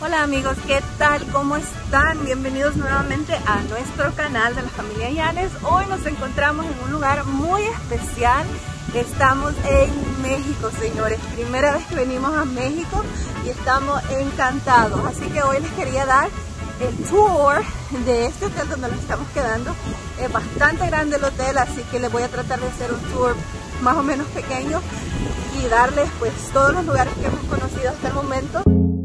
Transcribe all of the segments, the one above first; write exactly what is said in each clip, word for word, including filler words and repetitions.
Hola amigos, ¿qué tal? ¿Cómo están? Bienvenidos nuevamente a nuestro canal de la familia Yanes. Hoy nos encontramos en un lugar muy especial. Estamos en México, señores. Primera vez que venimos a México y estamos encantados. Así que hoy les quería dar el tour de este hotel donde nos estamos quedando. Es bastante grande el hotel, así que les voy a tratar de hacer un tour más o menos pequeño y darles pues todos los lugares que hemos conocido hasta el momento.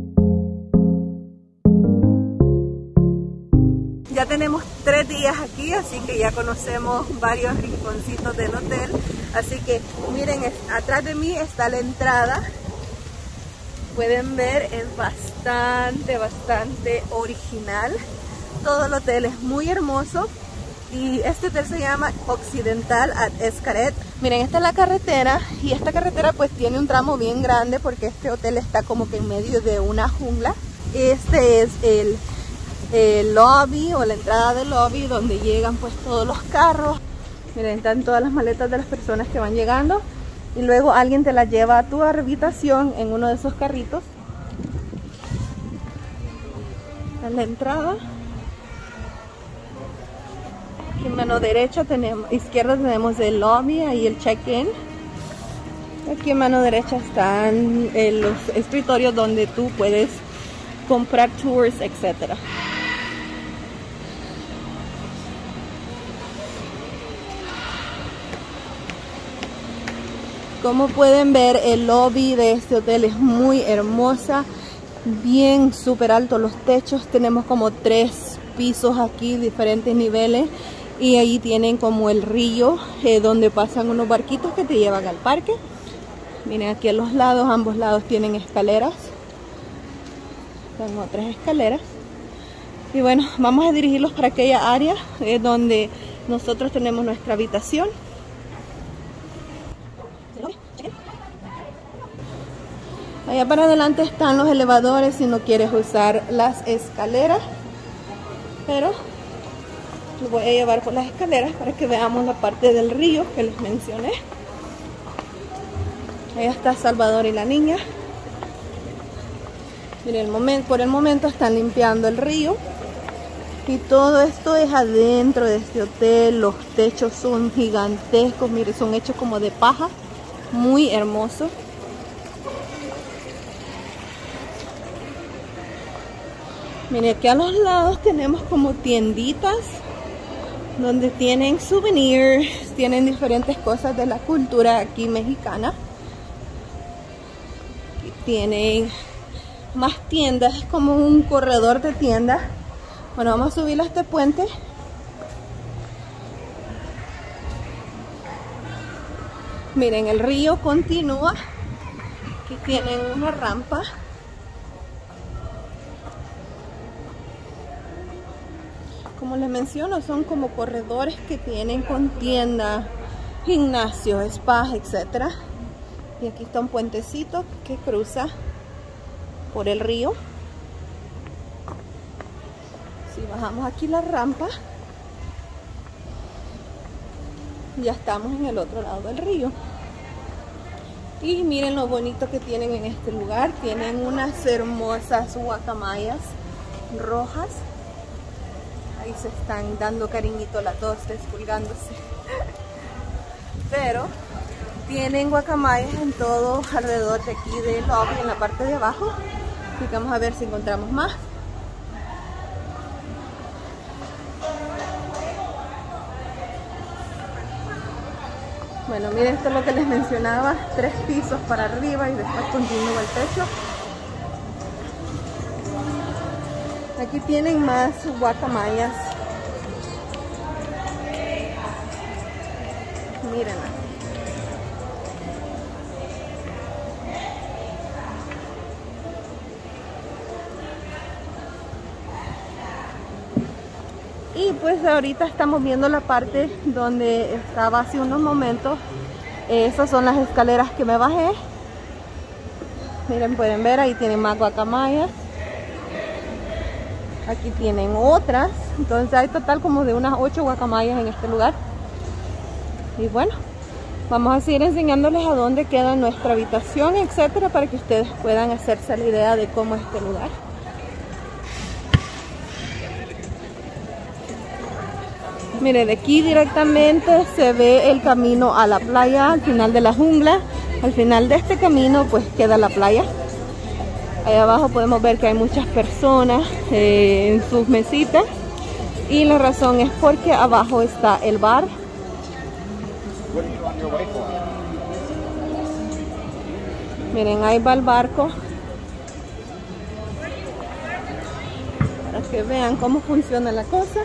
Ya tenemos tres días aquí, así que ya conocemos varios rinconcitos del hotel. Así que miren, atrás de mí está la entrada. Pueden ver, es bastante, bastante original. Todo el hotel es muy hermoso. Y este hotel se llama Occidental at Xcaret. Miren, esta es la carretera. Y esta carretera pues tiene un tramo bien grande porque este hotel está como que en medio de una jungla. Este es el... el lobby o la entrada del lobby donde llegan pues todos los carros. Miren, están todas las maletas de las personas que van llegando y luego alguien te las lleva a tu habitación en uno de esos carritos. En la entrada, aquí en mano derecha tenemos, izquierda tenemos el lobby, ahí el check-in. Aquí en mano derecha están eh, los escritorios donde tú puedes comprar tours, etcétera. Como pueden ver, el lobby de este hotel es muy hermosa, bien súper alto los techos. Tenemos como tres pisos aquí, diferentes niveles, y ahí tienen como el río eh, donde pasan unos barquitos que te llevan al parque. Miren, aquí a los lados, ambos lados tienen escaleras. Tengo tres escaleras. Y bueno, vamos a dirigirlos para aquella área eh, donde nosotros tenemos nuestra habitación. Allá para adelante están los elevadores si no quieres usar las escaleras, pero los voy a llevar por las escaleras para que veamos la parte del río que les mencioné. Allá está Salvador y la niña. Miren, el momento, por el momento están limpiando el río y todo esto es adentro de este hotel. Los techos son gigantescos, miren, son hechos como de paja, muy hermosos. Miren, aquí a los lados tenemos como tienditas donde tienen souvenirs, tienen diferentes cosas de la cultura aquí mexicana. Aquí tienen más tiendas, es como un corredor de tiendas. Bueno, vamos a subir a este puente. Miren, el río continúa. Aquí tienen una rampa. Como les menciono, son como corredores que tienen con tiendas, gimnasios, spas, etcétera. Y aquí está un puentecito que cruza por el río. Si bajamos aquí la rampa, ya estamos en el otro lado del río. Y miren lo bonito que tienen en este lugar. Tienen unas hermosas guacamayas rojas. Ahí se están dando cariñito las dos, despulgándose. Pero tienen guacamayas en todo alrededor de aquí del lobby, en la parte de abajo. Así que vamos a ver si encontramos más. Bueno, miren, esto es lo que les mencionaba. Tres pisos para arriba y después continúa el techo. Aquí tienen más guacamayas. Mírenla. Y pues ahorita estamos viendo la parte donde estaba hace unos momentos. Esas son las escaleras que me bajé. Miren, pueden ver, ahí tienen más guacamayas. Aquí tienen otras. Entonces hay total como de unas ocho guacamayas en este lugar. Y bueno, vamos a seguir enseñándoles a dónde queda nuestra habitación, etcétera, para que ustedes puedan hacerse la idea de cómo es este lugar. Mire, de aquí directamente se ve el camino a la playa, al final de la jungla. Al final de este camino pues queda la playa. Ahí abajo podemos ver que hay muchas personas eh, en sus mesitas. Y la razón es porque abajo está el bar. Miren, ahí va el barco. Para que vean cómo funciona la cosa.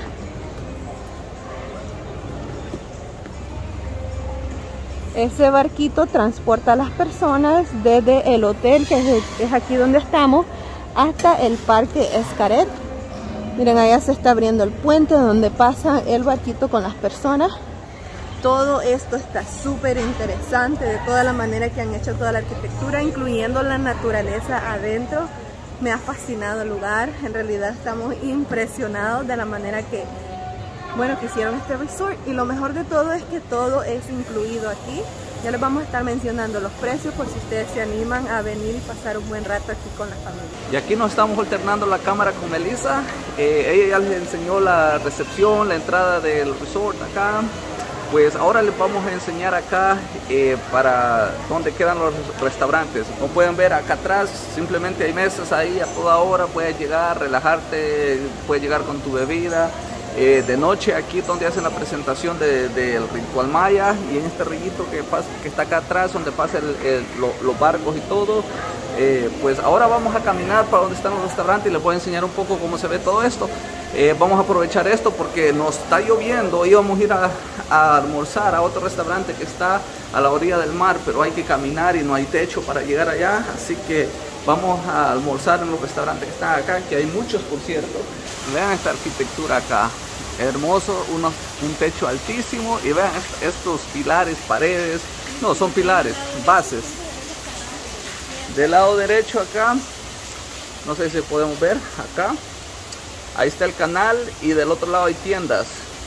Ese barquito transporta a las personas desde el hotel, que es, es aquí donde estamos, hasta el parque Xcaret. Miren, allá se está abriendo el puente donde pasa el barquito con las personas. Todo esto está súper interesante, de toda la manera que han hecho toda la arquitectura, incluyendo la naturaleza adentro. Me ha fascinado el lugar. En realidad estamos impresionados de la manera que, bueno, que hicieron este resort. Y lo mejor de todo es que todo es incluido aquí. Ya les vamos a estar mencionando los precios por si ustedes se animan a venir y pasar un buen rato aquí con la familia. Y aquí nos estamos alternando la cámara con Melissa. Eh, ella ya les enseñó la recepción, la entrada del resort acá. Pues ahora les vamos a enseñar acá eh, para dónde quedan los restaurantes. Como pueden ver acá atrás, simplemente hay mesas ahí a toda hora. Puedes llegar, relajarte, puedes llegar con tu bebida. Eh, de noche aquí donde hacen la presentación del de, de ritual maya, y en este rillito que, pasa, que está acá atrás donde pasan lo, los barcos y todo. Eh, pues ahora vamos a caminar para donde están los restaurantes y les voy a enseñar un poco cómo se ve todo esto. Eh, vamos a aprovechar esto porque nos está lloviendo. Íbamos a ir a, a almorzar a otro restaurante que está a la orilla del mar, pero hay que caminar y no hay techo para llegar allá, así que vamos a almorzar en los restaurantes que están acá, que hay muchos por cierto. Vean esta arquitectura acá, hermoso, uno, un techo altísimo, y vean est estos pilares, paredes, no son pilares, bases. Del lado derecho acá, no sé si podemos ver acá, ahí está el canal, y del otro lado hay tiendas.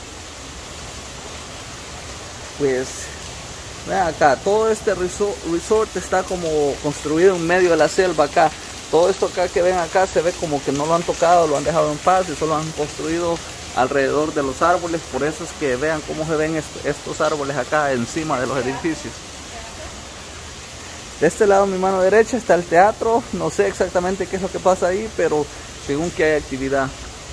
Pues vean acá, todo este resort, resort está como construido en medio de la selva acá. Todo esto acá que ven acá se ve como que no lo han tocado, lo han dejado en paz y solo han construido alrededor de los árboles. Por eso es que vean cómo se ven est estos árboles acá encima de los edificios. De este lado, mi mano derecha, está el teatro. No sé exactamente qué es lo que pasa ahí, pero según que hay actividad.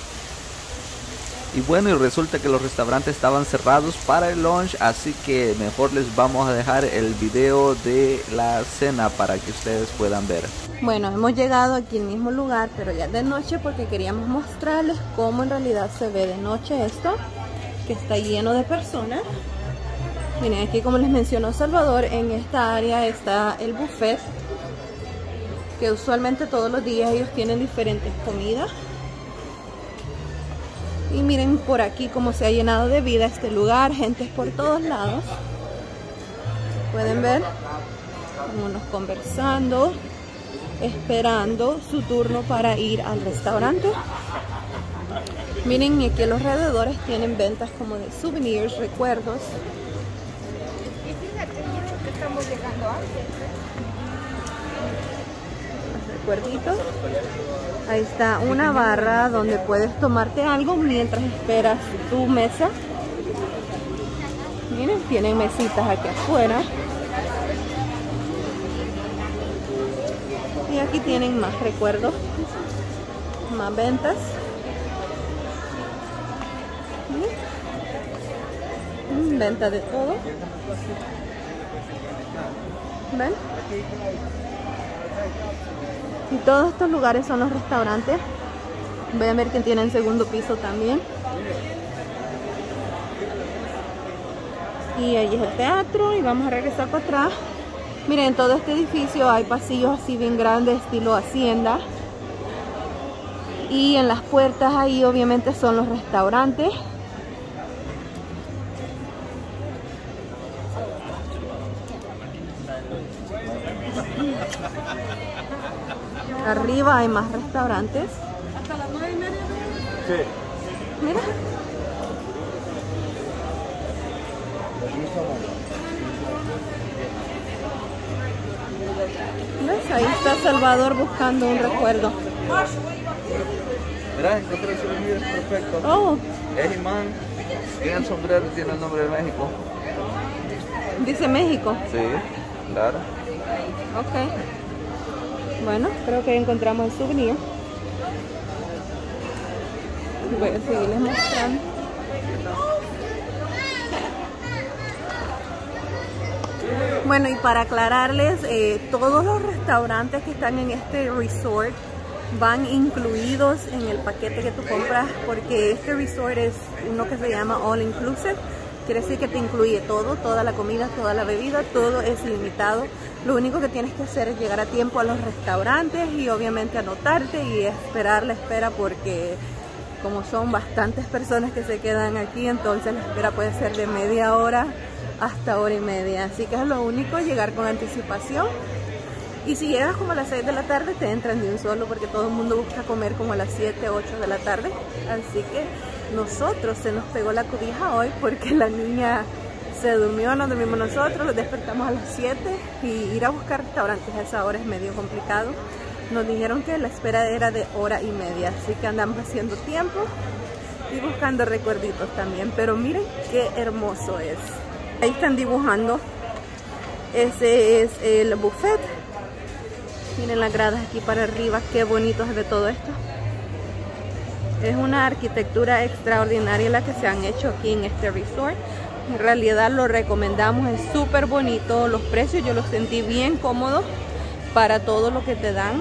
Y bueno, y resulta que los restaurantes estaban cerrados para el lunch, así que mejor les vamos a dejar el video de la cena para que ustedes puedan ver. Bueno, hemos llegado aquí al mismo lugar, pero ya de noche, porque queríamos mostrarles cómo en realidad se ve de noche esto, que está lleno de personas. Miren, aquí como les mencionó Salvador, en esta área está el buffet, que usualmente todos los días ellos tienen diferentes comidas. Y miren por aquí cómo se ha llenado de vida este lugar, gente por todos lados. Pueden ver unos conversando, esperando su turno para ir al restaurante. Miren, aquí a los alrededores tienen ventas como de souvenirs, recuerdos. Y fíjate mucho que estamos llegando antes. Recuerditos. Ahí está una barra donde puedes tomarte algo mientras esperas tu mesa. Miren, tienen mesitas aquí afuera. Y aquí tienen más recuerdos, más ventas. ¿Mm? Venta de todo. ¿Ven? Y todos estos lugares son los restaurantes. Voy a ver que tienen segundo piso también. Y ahí es el teatro. Y vamos a regresar para atrás. Miren, en todo este edificio hay pasillos así bien grandes, estilo hacienda. Y en las puertas ahí obviamente son los restaurantes. Arriba hay más restaurantes. ¿Hasta las nueve y media? Sí. Mira. ¿Ves? Ahí está Salvador buscando un recuerdo. Mira, encontré el souvenir perfecto. Oh, Es imán. Tiene el sombrero y tiene el nombre de México. dice México. Sí, claro. Ok. Bueno, creo que encontramos el souvenir. Voy a seguirles mostrando. Bueno, y para aclararles, eh, todos los restaurantes que están en este resort van incluidos en el paquete que tú compras, porque este resort es uno que se llama All Inclusive. Quiere decir que te incluye todo, toda la comida, toda la bebida, todo es ilimitado. Lo único que tienes que hacer es llegar a tiempo a los restaurantes y obviamente anotarte y esperar la espera, porque como son bastantes personas que se quedan aquí, entonces la espera puede ser de media hora hasta hora y media. Así que es lo único, llegar con anticipación. Y si llegas como a las seis de la tarde, te entran de un solo, porque todo el mundo busca comer como a las siete, ocho de la tarde. Así que nosotros se nos pegó la cobija hoy porque la niña se durmió, nos dormimos nosotros, los despertamos a las siete, y ir a buscar restaurantes a esa hora es medio complicado. Nos dijeron que la espera era de hora y media, así que andamos haciendo tiempo y buscando recuerditos también. Pero miren qué hermoso es. Ahí están dibujando. Ese es el buffet. Miren las gradas aquí para arriba, qué bonito se ve todo esto. Es una arquitectura extraordinaria la que se han hecho aquí en este resort. En realidad lo recomendamos, es súper bonito. Los precios yo los sentí bien cómodos para todo lo que te dan.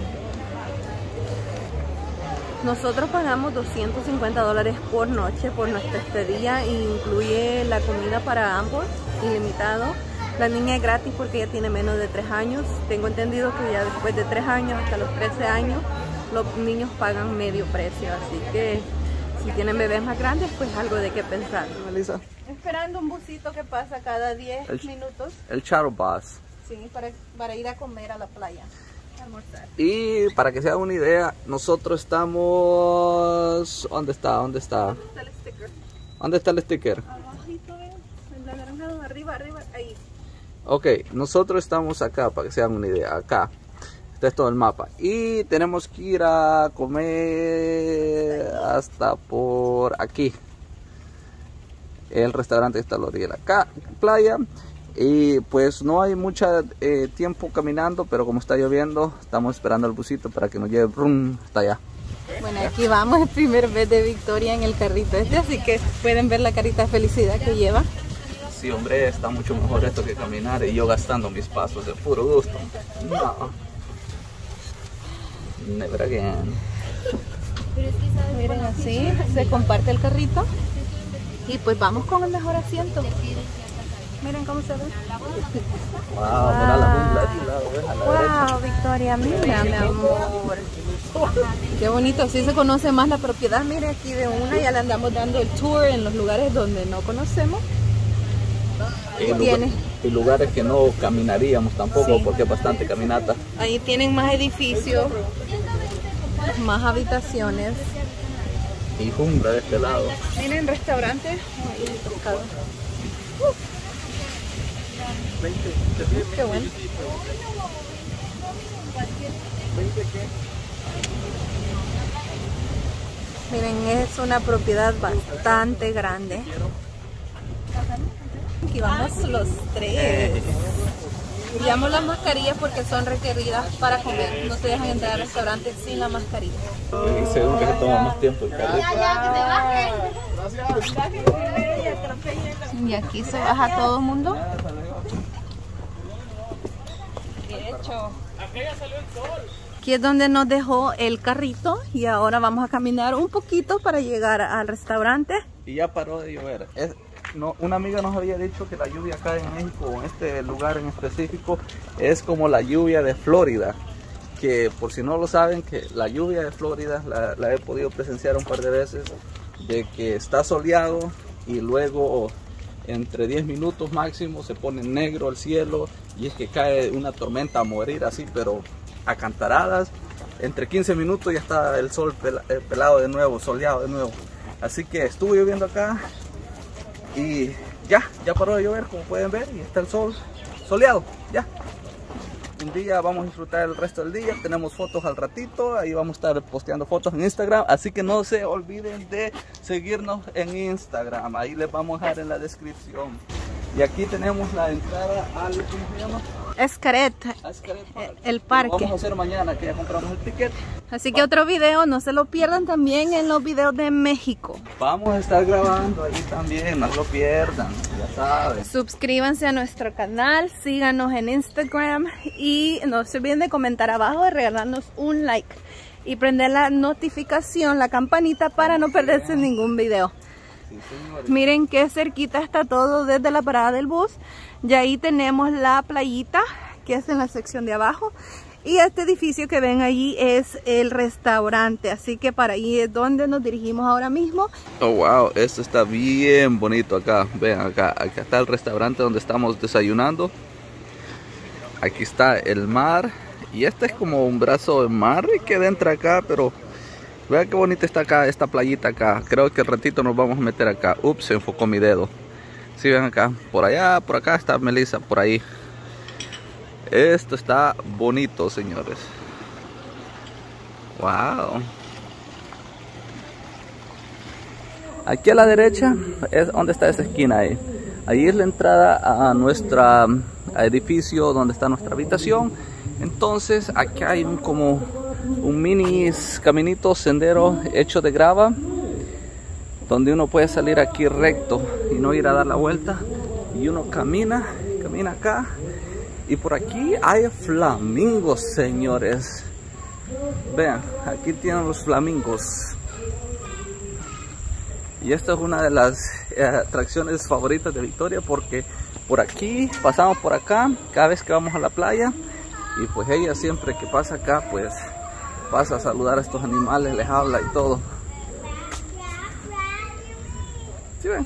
Nosotros pagamos doscientos cincuenta dólares por noche por nuestra estadía, e incluye la comida para ambos, ilimitado. La niña es gratis porque ella tiene menos de tres años. Tengo entendido que ya después de tres años hasta los trece años los niños pagan medio precio, así que si tienen bebés más grandes, pues algo de qué pensar. Melissa. Esperando un busito que pasa cada diez El, minutos. El shuttle bus. Sí, para, para ir a comer a la playa, a almorzar. Y para que se hagan una idea, nosotros estamos... ¿Dónde está? ¿Dónde está? ¿Dónde está el sticker? ¿Dónde está el sticker? Abajito, en la naranja, arriba, arriba, ahí. Ok, nosotros estamos acá, para que se hagan una idea, acá. Este es todo el mapa. Y tenemos que ir a comer hasta por aquí. El restaurante está a la orilla de la playa. Y pues no hay mucho eh, tiempo caminando, pero como está lloviendo, estamos esperando el busito para que nos lleve brum, hasta allá. Bueno, aquí vamos, el primer vez de Victoria en el carrito este, así que pueden ver la carita de felicidad que lleva. Sí, hombre, está mucho mejor esto que caminar y yo gastando mis pasos de puro gusto. No. Never again. Miren, así se comparte el carrito y pues vamos con el mejor asiento. Miren cómo se ve. Wow, mira la jungla aquí, la oveja, la derecha. Wow, Victoria, mira, mi amor. Qué bonito, así se conoce más la propiedad. Mire, aquí de una ya le andamos dando el tour en los lugares donde no conocemos. Y, lugar, y lugares que no caminaríamos tampoco, sí, porque es bastante caminata. Ahí tienen más edificios, más habitaciones. Y jungla de este lado. Miren, restaurantes. Ahí el pescado. Uh. Qué bueno. Miren, es una propiedad bastante grande. Aquí vamos los tres. Llevamos las mascarillas porque son requeridas para comer. No te dejan entrar al restaurante sin la mascarilla. Y según que se toma más tiempo el carrito. Ya, ya, que te bajen. Gracias. Y aquí se baja todo el mundo. Derecho. Aquí es donde nos dejó el carrito y ahora vamos a caminar un poquito para llegar al restaurante. Y ya paró de llover. Es, no, una amiga nos había dicho que la lluvia acá en México, en este lugar en específico, es como la lluvia de Florida. Que por si no lo saben, que la lluvia de Florida la, la he podido presenciar un par de veces, de que está soleado y luego entre diez minutos máximo se pone negro el cielo y es que cae una tormenta a morir así, pero a cantaradas. Entre quince minutos ya está el sol pelado de nuevo, soleado de nuevo. Así que estuvo lloviendo acá y ya, ya paró de llover, como pueden ver, y está el sol soleado, ya. un día, vamos a disfrutar el resto del día. Tenemos fotos al ratito, ahí vamos a estar posteando fotos en Instagram, así que no se olviden de seguirnos en Instagram, ahí les vamos a dejar en la descripción. Y aquí tenemos la entrada al, ¿cómo se llama? Xcaret, Xcaret Park. El parque. Lo vamos a hacer mañana, que ya compramos el ticket. Así que otro video, no se lo pierdan también en los videos de México. Vamos a estar grabando ahí también, no lo pierdan, ya saben. Suscríbanse a nuestro canal, síganos en Instagram y no se olviden de comentar abajo, de regalarnos un like y prender la notificación, la campanita para no perderse ningún video. Sí, miren qué cerquita está todo desde la parada del bus. Y ahí tenemos la playita que es en la sección de abajo. Y este edificio que ven allí es el restaurante. Así que para ahí es donde nos dirigimos ahora mismo. Oh wow, esto está bien bonito acá. Vean acá, acá está el restaurante donde estamos desayunando. Aquí está el mar. Y este es como un brazo de mar que entra acá, pero vean qué bonita está acá, esta playita acá. Creo que al ratito nos vamos a meter acá. Ups, se enfocó mi dedo. Si ven acá, por allá, por acá está Melissa, por ahí. Esto está bonito, señores. Wow. Aquí a la derecha es donde está esa esquina ahí. Ahí es la entrada a nuestro edificio donde está nuestra habitación. Entonces aquí hay un como un mini caminito, sendero hecho de grava, donde uno puede salir aquí recto y no ir a dar la vuelta. Y uno camina, camina acá. Y por aquí hay flamingos, señores. Vean, aquí tienen los flamingos. Y esta es una de las eh, atracciones favoritas de Victoria, porque por aquí, pasamos por acá cada vez que vamos a la playa. Y pues ella siempre que pasa acá, pues pasa a saludar a estos animales, les habla y todo. ¿Sí ven?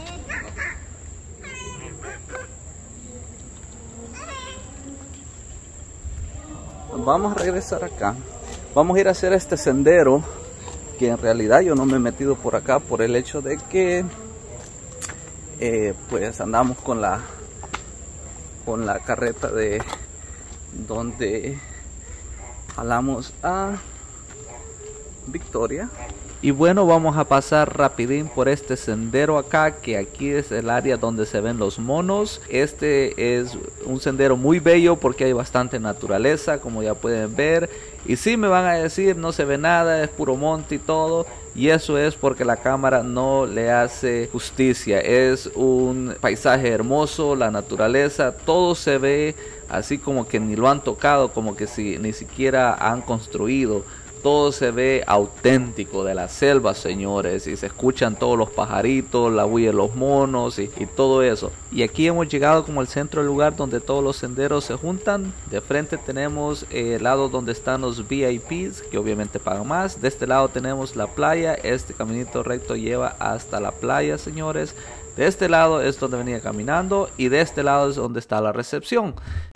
Vamos a regresar acá. Vamos a ir a hacer este sendero, que en realidad yo no me he metido por acá por el hecho de que eh, pues andamos con la con la carreta de donde jalamos a Victoria. Y bueno, vamos a pasar rapidín por este sendero acá, que aquí es el área donde se ven los monos. Este es un sendero muy bello porque hay bastante naturaleza, como ya pueden ver. Y sí me van a decir, no se ve nada, es puro monte y todo. Y eso es porque la cámara no le hace justicia. Es un paisaje hermoso, la naturaleza, todo se ve así como que ni lo han tocado, como que si ni siquiera han construido. Todo se ve auténtico de la selva, señores, y se escuchan todos los pajaritos, la bulla de los monos y, y todo eso. Y aquí hemos llegado como al centro del lugar donde todos los senderos se juntan. De frente tenemos eh, el lado donde están los V I Ps, que obviamente pagan más. De este lado tenemos la playa. Este caminito recto lleva hasta la playa, señores. De este lado es donde venía caminando y de este lado es donde está la recepción.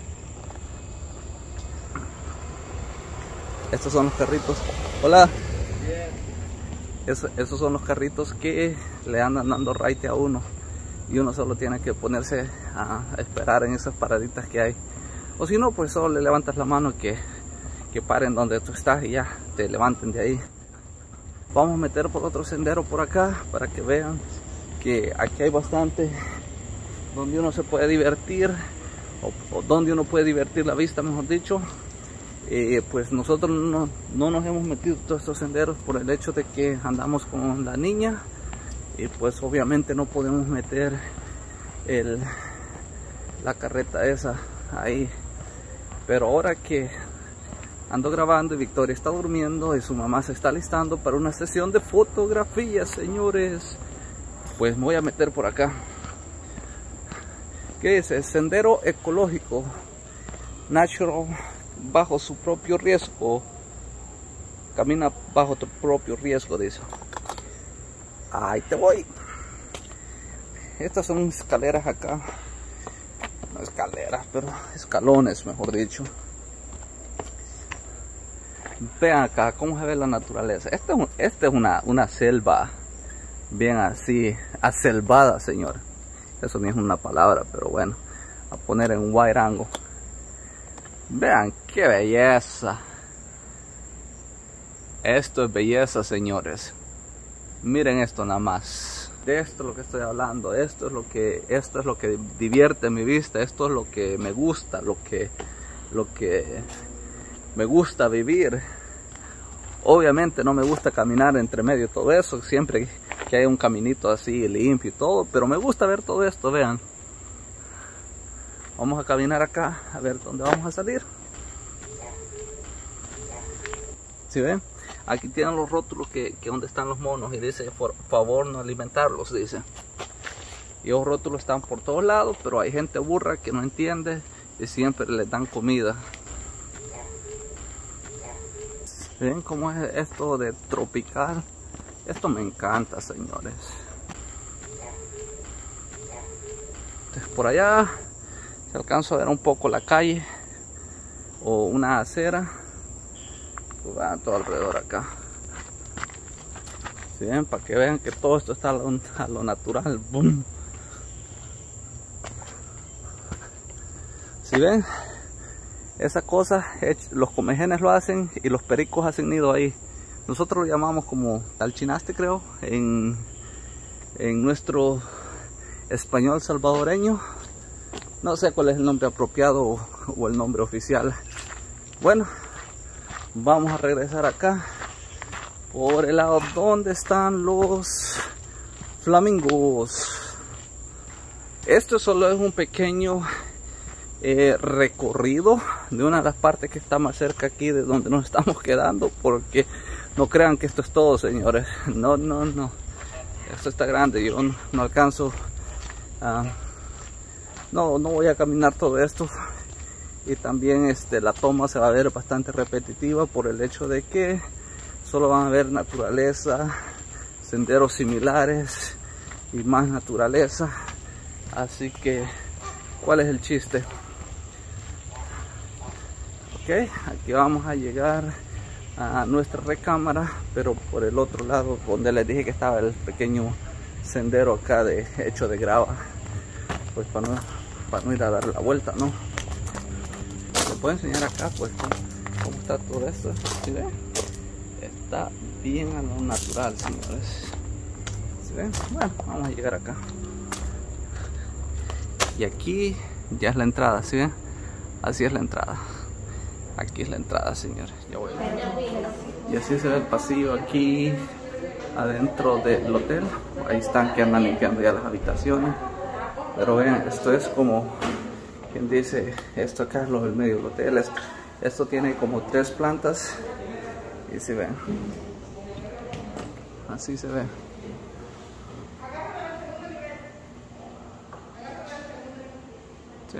Estos son los carritos. Hola. Es, esos son los carritos que le andan dando raite a uno. Y uno solo tiene que ponerse a esperar en esas paraditas que hay. O si no, pues solo le levantas la mano que, que paren donde tú estás y ya te levanten de ahí. Vamos a meter por otro sendero por acá para que vean que aquí hay bastante donde uno se puede divertir. O, o donde uno puede divertir la vista, mejor dicho. Eh, pues nosotros no, no nos hemos metido todos estos senderos por el hecho de que andamos con la niña y pues obviamente no podemos meter el, la carreta esa ahí. Pero ahora que ando grabando y Victoria está durmiendo y su mamá se está listando para una sesión de fotografía, señores, pues me voy a meter por acá. ¿Qué es? El sendero ecológico natural, bajo su propio riesgo. Camina bajo tu propio riesgo, dice. Ahí te voy. Estas son escaleras acá. No escaleras, pero escalones, mejor dicho. Vean acá cómo se ve la naturaleza. Esta es, esta es una, una selva bien así, aselvada, señor. Eso ni es una palabra, pero bueno, a poner en un wide angle. Vean qué belleza. Esto es belleza, señores. Miren esto nada más. De esto es lo que estoy hablando. Esto es lo que, esto es lo que divierte mi vista. Esto es lo que me gusta, lo que, lo que me gusta vivir. Obviamente no me gusta caminar entre medio de todo eso. Siempre que hay un caminito así limpio y todo. Pero me gusta ver todo esto, vean. Vamos a caminar acá, a ver dónde vamos a salir. ¿Sí ven? Aquí tienen los rótulos que, que donde están los monos y dice, por favor no alimentarlos, dice. Y los rótulos están por todos lados, pero hay gente burra que no entiende y siempre les dan comida. ¿Ven cómo es esto de tropical? Esto me encanta, señores. Entonces, por allá se alcanza a ver un poco la calle o una acera. Pues van todo alrededor acá. ¿Sí ven? Para que vean que todo esto está a lo, a lo natural. ¡Bum! ¿Sí ven? Esa cosa, los comejenes lo hacen y los pericos hacen nido ahí. Nosotros lo llamamos como talchinaste, creo, en, en nuestro español salvadoreño. No sé cuál es el nombre apropiado o, o el nombre oficial. Bueno, vamos a regresar acá por el lado donde están los flamingos. Esto solo es un pequeño eh, recorrido de una de las partes que está más cerca aquí de donde nos estamos quedando, porque no crean que esto es todo, señores. No, no, no. Esto está grande. Yo no, no alcanzo a... No, no voy a caminar todo esto. Y también este, la toma se va a ver bastante repetitiva por el hecho de que solo van a ver naturaleza, senderos similares y más naturaleza. Así que, ¿cuál es el chiste? Ok, aquí vamos a llegar a nuestra recámara, pero por el otro lado, donde les dije que estaba el pequeño sendero acá de, hecho de grava. Pues para no, para no ir a dar la vuelta, ¿no? Les puedo enseñar acá pues cómo, cómo está todo esto. ¿Sí ven? Está bien a lo natural, señores. ¿Sí ven? Bueno, vamos a llegar acá. Y aquí ya es la entrada, ¿sí ven? Así es la entrada. Aquí es la entrada, señores. Ya voy. Y así se ve el pasillo aquí adentro del hotel. Ahí están que andan limpiando ya las habitaciones. Pero vean, esto es como quien dice, esto acá es lo del medio del hotel. Esto, esto tiene como tres plantas. Y se ven. Así se ve. ¿Sí?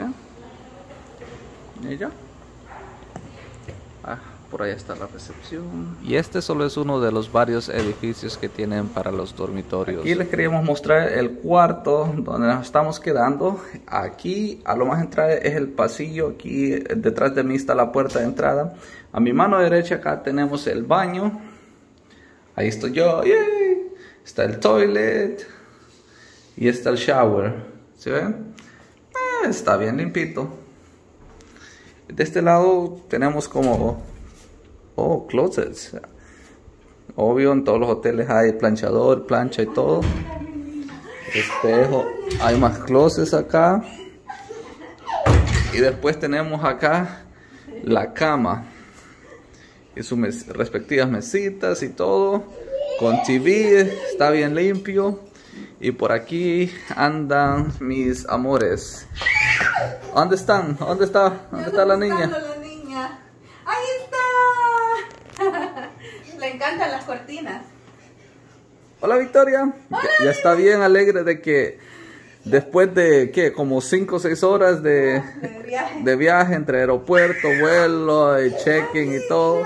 ¿Y ya? Ah, por ahí está la recepción. Y este solo es uno de los varios edificios que tienen para los dormitorios. Aquí les queríamos mostrar el cuarto donde nos estamos quedando. Aquí a lo más entrar es el pasillo. Aquí detrás de mí está la puerta de entrada. A mi mano derecha acá tenemos el baño. Ahí estoy yo. ¡Yay! Está el toilet. Y está el shower. ¿Se ven? Eh, está bien limpito. De este lado tenemos como, oh, closets. Obvio, en todos los hoteles hay planchador, plancha y todo. Espejo, hay más closets acá. Y después tenemos acá la cama y sus mes respectivas mesitas y todo. Con T V, está bien limpio. Y por aquí andan mis amores. ¿Dónde están? ¿Dónde está? ¿Dónde está la niña? la niña? ¡Ahí está! Le encantan las cortinas. Hola, Victoria. Hola, ya, ya está bien alegre de que después de, ¿qué? Como cinco o seis horas de, de, viaje. de viaje entre aeropuerto, vuelo y check-in y todo.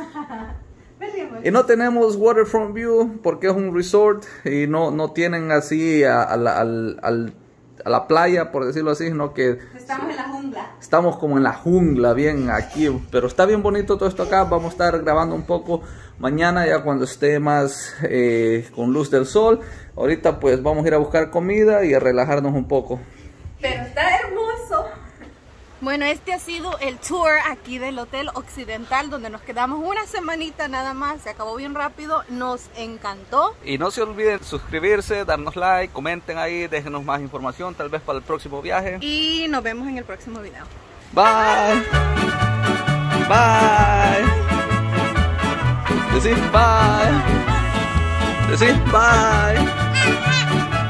Y no tenemos waterfront view porque es un resort y no, no tienen así a, a, la, al, al, a la playa, por decirlo así, sino que estamos en la jungla. Estamos como en la jungla, bien aquí, pero está bien bonito todo esto acá. Vamos a estar grabando un poco mañana ya cuando esté más eh, con luz del sol. Ahorita pues vamos a ir a buscar comida y a relajarnos un poco. Pero está hermoso. Bueno, este ha sido el tour aquí del Hotel Occidental, donde nos quedamos una semanita nada más. Se acabó bien rápido, nos encantó. Y no se olviden suscribirse, darnos like, comenten ahí, déjenos más información tal vez para el próximo viaje. Y nos vemos en el próximo video. Bye. Bye. Decís bye. Decís bye.